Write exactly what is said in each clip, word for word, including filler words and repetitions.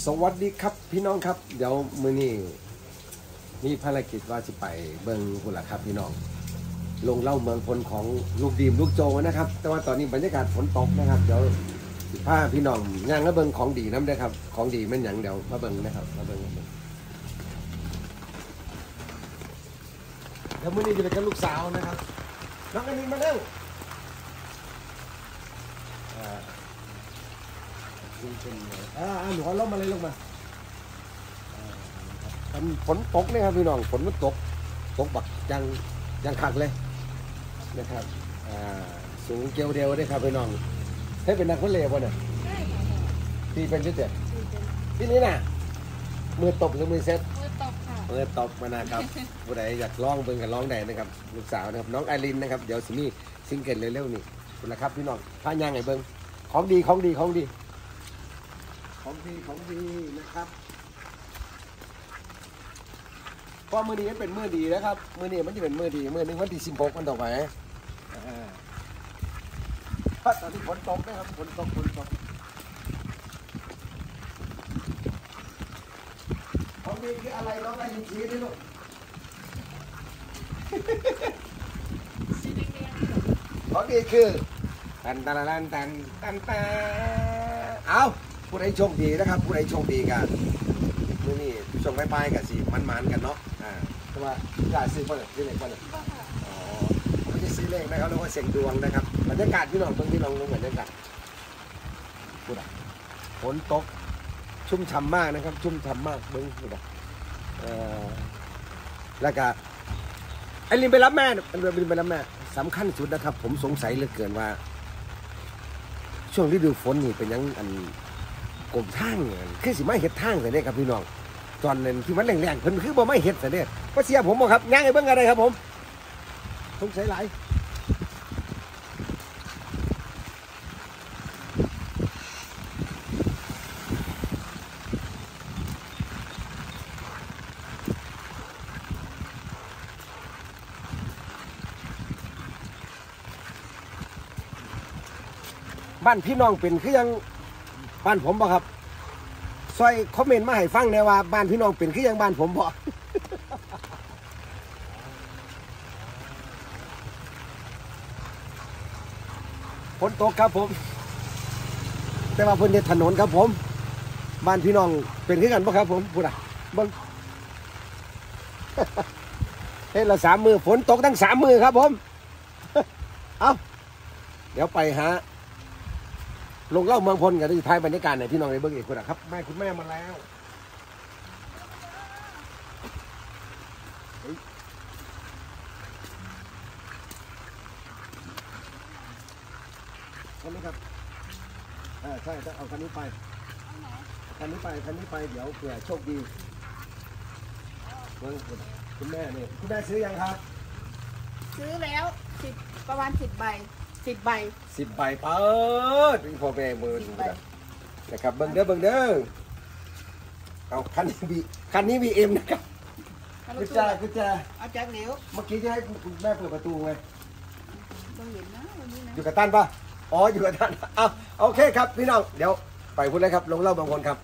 สวัสดีครับพี่น้องครับเดี๋ยวมื้อนี้มีภารกิจว่าจะไปเบิ่งพุ่นล่ะครับพี่น้องลงเล่าเมืองพลของลูกดีมลูกโจนะครับแต่ว่าตอนนี้บรรยากาศฝนตกนะครับเดี๋ยวสิพาพี่น้องย่างแล้วเบิ่งของดีน้ำได้ครับของดีแม่นหยังเดี๋ยวมาเบิ่งนะครับมาเบิ่งเดี๋ยวมื้อนี้จะไปกับลูกสาวนะครับน้องอันนี้มาเร็วอ่าอ่าหนูลงมาเลยลงมาฝนตกเลยครับพี่น้องฝนมันตกตกบักยังยังขัดเลยนะครับอ่าสูงเกลียวเดียวได้ครับพี่น้องให้เป็นนักวอลเลย์บอลเนี่ยพี่เป็นชุดเด็ดที่นี่น่ะมือตบหรือมือเซตมือตบค่ะมือตบมานะครับผู้ใดอยากร้องเบิ่งกันร้องได้นะครับลูกสาวนะครับน้องไอรินนะครับเดี๋ยวสิมีซิงเกิลเร็วๆนี่คุณละครับพี่น้องพาย่างไงเบิ่งของดีของดีของดีของดีของดีนะครับเพราะมือนี้มันเป็นมือดีนะครับมือนี้มันจะเป็นมือดีมือนึงวันที่สิบหกมันต่อไปพัดตอนที่ฝนตกนะครับฝนตกฝนตกของดีคืออะไรน้องไอ้ยินชี้ดิลูกของดีคือตันตันตันตันตันตันเอาผู้ใดโชคดีนะครับผู้ใดโชคดีกันมือนี้ส่งไปไปกับสีมันๆกันเนาะอ่าเพราะว่าจ่ายซื้อเปิดซื้อเลขเปิดอ๋อไม่ใช่ซื้อเลขนะครับเรียกว่าเสี่ยงดวงนะครับบรรยากาศพี่น้องตรงที่น้องลงบรรยากาศพูดอ่ะฝนตกชุ่มฉ่ำมากนะครับชุ่มฉ่ำมากเบิ้งพูดอ่ะเอ่อแล้วก็ไอ้ลินไปรับแม่ไอ้ลินไปรับแม่สำคัญสุดนะครับผมสงสัยเหลือเกินว่าช่วงฤดูฝนนี่เป็นยังอันกลมทางคือสิไม่เห็ดทางแต่เนี่ยครับพี่น้องตอนนั้นที่มันแรงๆเพิ่นคือบ่ไม่เห็ดแต่เนี่ยก็เสียผมบ่ครับย่างไอ้เบิ่งอะไรครับผมสงสัยหลายบ้านพี่น้องเป็นคือยังบ้านผมบ่ครับซอยคอมเมนต์มาให้ฟังแน่ว่าบ้านพี่น้องเป็นคือยังบ้านผมบ่ฝนตกครับผมแต่ว่าเพิ่นเฮ็ดถนนครับผมบ้านพี่น้องเป็นคือกันบ่ครับผมพูดอ่ะเบิ่งเฮ็ดละสามมือฝนตกทั้งสามมือครับผมเอาเดี๋ยวไปหาลงเล่าเมืองพลกันที่ท้ายบรรยากาศไหนพี่น้องในเบื้องเอกคุณครับแม่คุณแม่มาแล้วคันนี้ครับเออใช่ต้องเอาคันนี้ไปคันนี้ไปคันนี้ไปเดี๋ยวเผื่อโชคดีคุณแม่เนี่ยคุณแม่ซื้อยังครับซื้อแล้วสิบประมาณสิบใบสิบใบสิบใบเปิดเป็นพ่อแม่เบิร์นนะครับเบิ้งเด้อเบิ้งเด้อเอาคันนี้บีคันนี้บีเอ็มนะครับกุญแจกุญแจเอาจากเหลวเมื่อกี้จะให้คุณแม่เปิดประตูไงต้องเห็นนะวันนี้นะอยู่กับตันปะอ๋ออยู่กับตันเอาโอเคครับพี่น้องเดี๋ยวไปพูดเลยครับลงเล่าบางคนครับ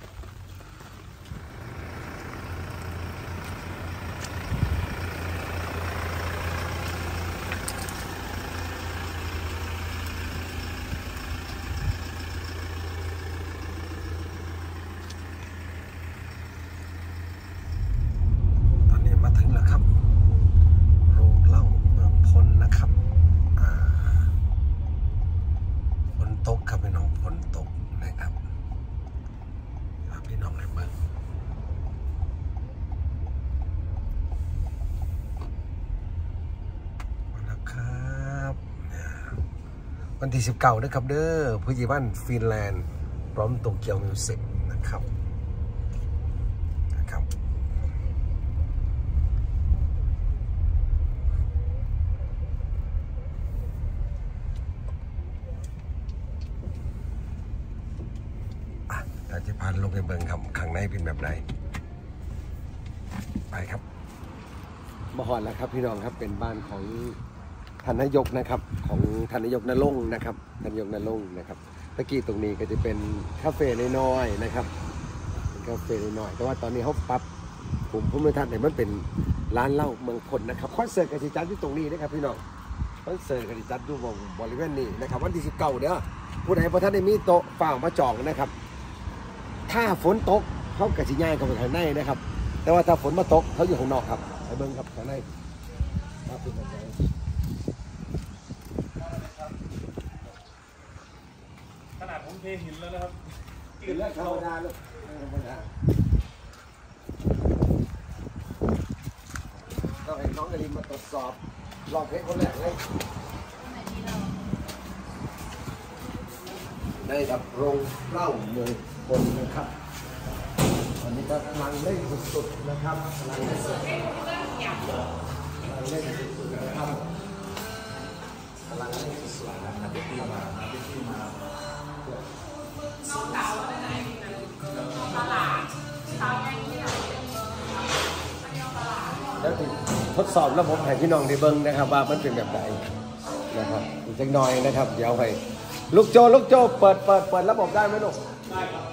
วันที่สิบเก้านะครับเด้อผู้ใหญ่บ้านฟินแลนด์พร้อมโตเกียวมิวสิกนะครับนะครับอ่ะเราจะพาลงไปเบิ่งครับข้างในเป็นแบบไหนไปครับมาหอดแล้วครับพี่น้องครับเป็นบ้านของ ท่านนายกนะครับของท่านนายกนรงค์นะครับท่านนายกนรงค์นะครับตะกี้ตรงนี้ก็จะเป็นคาเฟ่น้อยๆนะครับกาแฟหน่อยแต่ว่าตอนนี้เขาปรับกลุ่มภูมิทัศน์เนี่ยมันเป็นร้านเหล้าเมืองพลนะครับคอนเสิร์ตกสิจัดที่ตรงนี้นะครับพี่น้องคอนเสิร์ตกสิจัดอยู่บริเวณนี้นะครับวันที่สิบเก้าเด้อผู้ใดพอท่านได้มีโต๊ะเฝ้ามาจองนะครับถ้าฝนตกเขากสิง่ายเข้าไปข้างในนะครับแต่ว่าถ้าฝนมาตกเขาอยู่ข้างนอกครับไปเบิ้งครับข้างในครับเป็นแบบไหนขนาดผมเทหินแล้วนะครับกินแล้วธรรมดาเลยธรรมดาต้องให้น้องกระดิ่งมาตรวจสอบลองเพลงคนแรกเลยได้ดับโรงเหล้าเมืองพลนะครับวันนี้ก็กำลังเล่นสุดๆนะครับกำลังเล่นสุดๆกำลังเล่นสุดๆนะครับกำลังเล่นสุดๆนะครับเด็กที่มาเด็กที่มาน้องสาวอะไรตลาดเช้าแม่เที่ยวแล้วถึงทดสอบระบบให้พี่น้องได้เบิ่งนะครับว่ามันเป็นแบบไหนนะครับอีกสักหน่อยนะครับเดี๋ยวให้ลูกโจลูกโจเปิดเปิดเปิดระบบได้ไหมลูกได้ครับ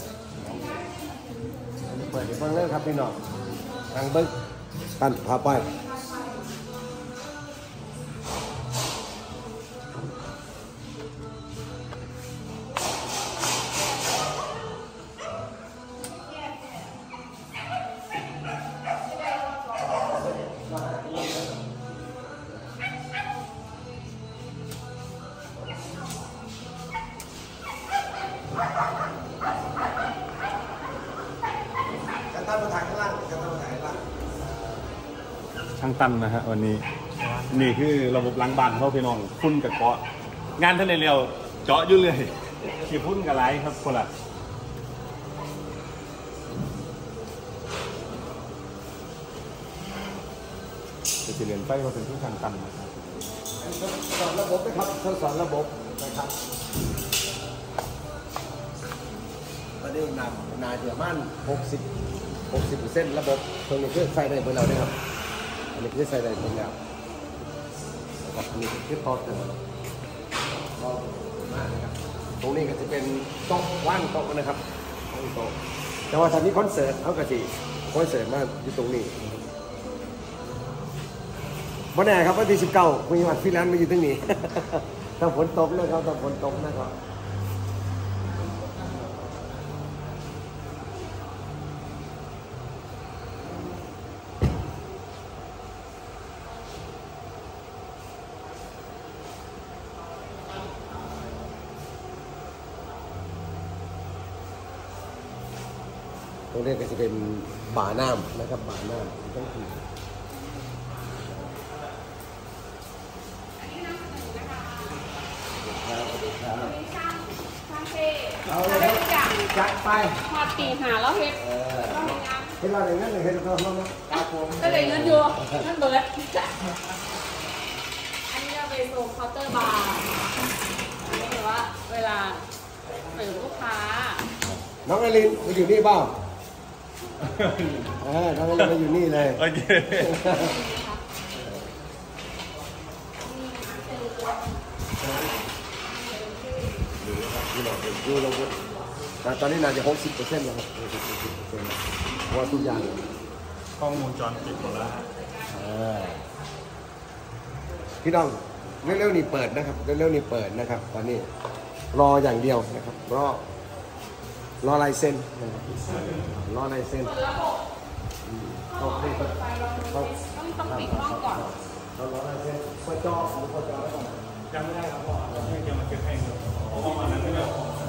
เปิดเบิ่งเลยครับพี่น้องทางเบิ่งท่านพาไปช่างตั้นนะฮะวันนี้นี่คือระบบล้างบานเขาพี่น้องพุ่นกับเกาะงานท่านในเร็วเจาะยุ่เลยขี่พุ่นกับไรครับคนละจะเรียนไปว่าเป็นผู้ช่างตั้นนะครับทดสอบระบบนะครับทดสอบระบบนะครับตอนนี้นำนาเดียมันหกสิบหกสิบเปอร์เซ็นต์ระบบตรงนี้คือใส่ได้เพื่อเรานะครับอันนี้คือใส่ได้เพื่อเรานะครับอันนี้คือทอดเสร็จแล้วรอมากนะครับตรงนี้ก็จะเป็นโต๊ะว่างโต๊ะนะครับว่างโต๊ะแต่ว่าตอนนี้คอนเสิร์ตเขากะทิคอนเสิร์ตมาอยู่ตรงนี้วันไหนครับวันที่สิบเก้าคุยวัดฟิแลนซ์มาอยู่ตรงนี้ ถ้าฝนตกนะครับถ้าฝนตกนะครับตรงนี้ก็จะเป็นบ่าน้ำนะครับบ่าน้ำต้องคือเอาเลยจัดไปพอตีหาแล้วเฮ็ดเห็นเราอย่างนั้นเลยเห็นเราเราก็เลยเงินอยู่เงินเบิร์ดอันนี้เราไปโซนเคาน์เตอร์บาร์อันนี้แบบว่าเวลาเสิร์ฟลูกค้าน้องไอรินมาอยู่นี่เปล่าเออน้องไอรินมาอยู่นี่เลยโอเคดูเราแต่ตอนนี้น่าจะหกสิบเปอร์เซ็นต์แล้วครับหกสิบเปอร์เซ็นต์เพราะว่าทุกอย่างข้อมูลจรปิดหมดแล้วพี่น้องเร็วๆนี่เปิดนะครับเร็วๆนี่เปิดนะครับตอนนี้รออย่างเดียวนะครับรอรอลายเซ็นนะครับรอลายเซ็นต้องต้องต้องปิดห้องก่อนรอลายเซ็นพอจอพอจอแล้วก่อนยังไม่ได้ครับพ่อให้เกี่ยวมาเก็บให้เงินห้องนั้นไม่ได้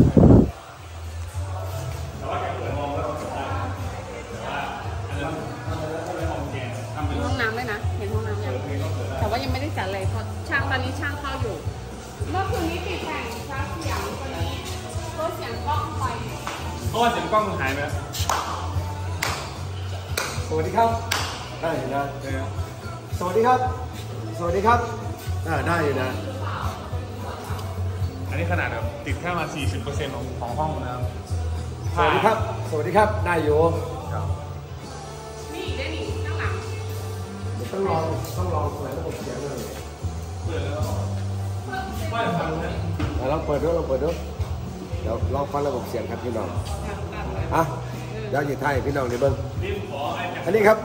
แต่ว่าแกเปิดมองแล้วเราเก็บได้แต่ว่าอันนั้นถ้าเป็นห้องแกทำเป็นห้องน้ำด้วยนะเห็นห้องน้ำยังแต่ว่ายังไม่ได้จัดเลยเพราะช่างตอนนี้ช่างเข้าอยู่เมื่อคืนนี้ติดแต่งฟ้าเสียงวันนี้ก็เสียงกล้องไฟเพราะว่าเสียงกล้องมันหายไปสวัสดีครับได้นะสวัสดีครับสวัสดีครับได้อยู่นะอันนี้ขนาดแบบติดแค่มา สี่สิบเปอร์เซ็นต์ ของของห้องนะครับสวัสดีครับสวัสดีครับได้อยู่นี่ได้นี่ข้างหลังต้องลองต้องลองเปิดระบบเสียงเลยเปิดแล้วไม่ฟังนะลองเปิดด้วยลองเปิดด้วยเดี๋ยวลองฟังระบบเสียงครับพี่น้องอ่ะเดี๋ยวจะไทยพี่น้องในเบิ้งอันนี้ครับ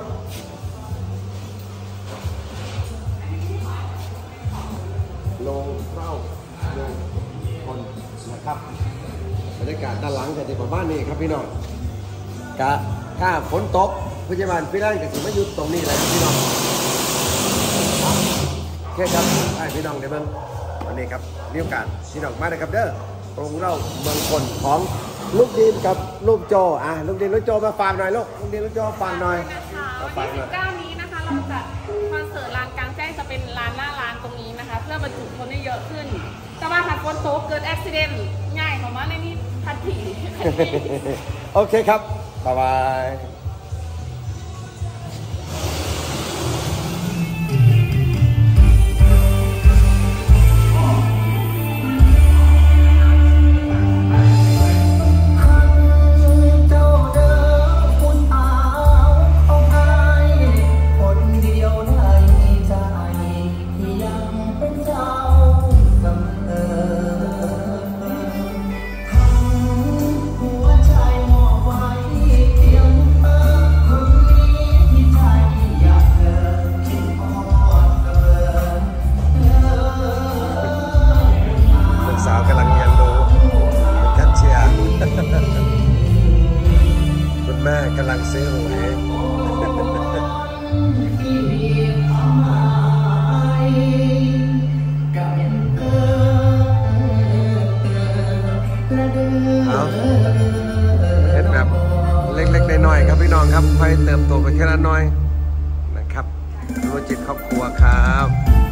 โรงเล่าโรงคนนะครับบรรยากาศด้านหลังจะประมาณนี้ครับพี่น้องกะถ้าฝนตกพยาบาลพี่ร่างจะถึงมาหยุดตรงนี้เลยครับพี่น้องโอเคครับให้พี่น้องในเบิ้งวันนี้ครับมีโอกาสพี่น้องมาเลยครับเด้อโรงเล่าเมืองคนของลูกดินกับลูกโจอ่ะลูกดินลูกโจมาฝากหน่อยลูกลูกดินลูกโจฝากหน่อยวันที่สิบเก้านี้นะคะเราจัดคอนเสิร์ตลานกลางแจ้งจะเป็นลานหน้าร้านตรงนี้นะคะ เพื่อบรรจุคนได้เยอะขึ้น แต่ว่าหากฝนตกเกิดอุบัติเหตุง่ายของมันในนี้ทันทีโอเคครับบ๊ายบายสาวกำลังเรียนรู้แคชเชียร์คุณแม่กำลังซื้อหวยเอาเห็นแบบเล็กๆน้อยๆครับพี่น้องครับค่อยเติมโตไปแค่ละน้อยนะครับรู้จิตครอบครัวครับ